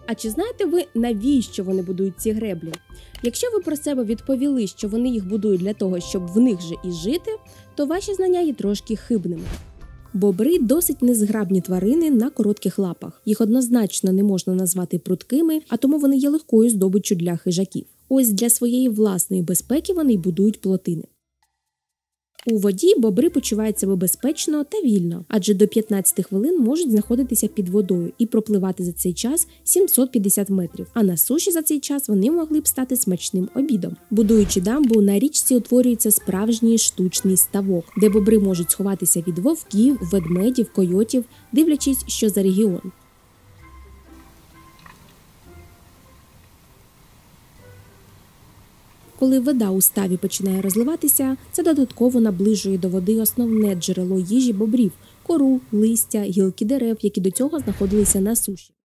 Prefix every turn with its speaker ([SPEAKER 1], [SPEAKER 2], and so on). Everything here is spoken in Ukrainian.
[SPEAKER 1] А чи знаєте ви, навіщо вони будують ці греблі? Якщо ви про себе відповіли, що вони їх будують для того, щоб в них же і жити, то ваші знання є трошки хибними. Бобри – досить незграбні тварини на коротких лапах. Їх однозначно не можна назвати прудкими, а тому вони є легкою здобиччю для хижаків. Ось для своєї власної безпеки вони й будують плотини. У воді бобри почувають себе безпечно та вільно, адже до 15 хвилин можуть знаходитися під водою і пропливати за цей час 750 метрів, а на суші за цей час вони могли б стати смачним обідом. Будуючи дамбу, на річці утворюється справжній штучний ставок, де бобри можуть сховатися від вовків, ведмедів, койотів, дивлячись, що за регіон. Коли вода у ставі починає розливатися, це додатково наближує до води основне джерело їжі бобрів – кору, листя, гілки дерев, які до цього знаходилися на суші.